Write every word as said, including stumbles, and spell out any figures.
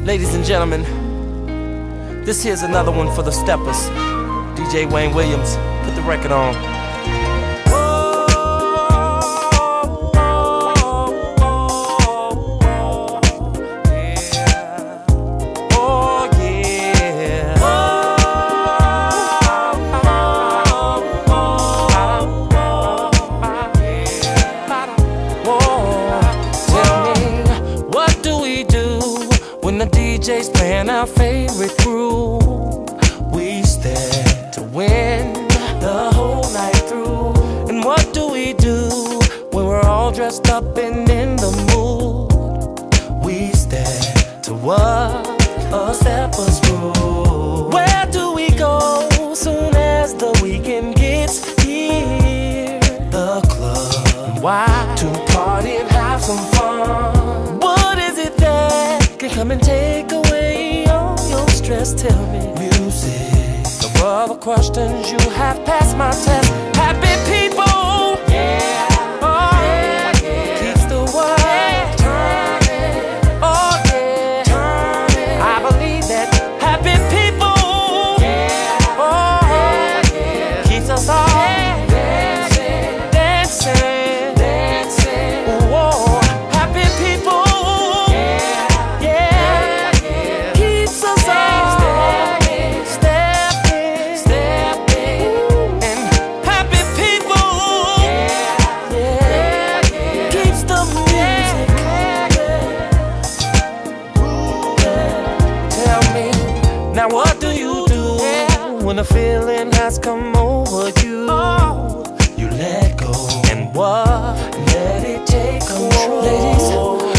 Ladies and gentlemen, this here's another one for the steppers. D J Wayne Williams, put the record on. When the D J's playing our favorite groove, we stand to win the whole night through. And what do we do when we're all dressed up and in the mood? We stand to what a stepper's groove. Where do we go soon as the weekend gets here? The club. Why? To party and have some fun. What is it that can come and take away all your stress? Tell me. Music. The other questions you have passed my test. Happy people, yeah, oh yeah, yeah. Keeps the world yeah. turning, oh yeah, turning. I believe that happy people, yeah, oh yeah, yeah. Keeps us all yeah. dancing, dancing, dancing. Whoa, happy people. Now what do you do when the feeling has come over you? Oh, you let go. And what? Let it take control. Ladies,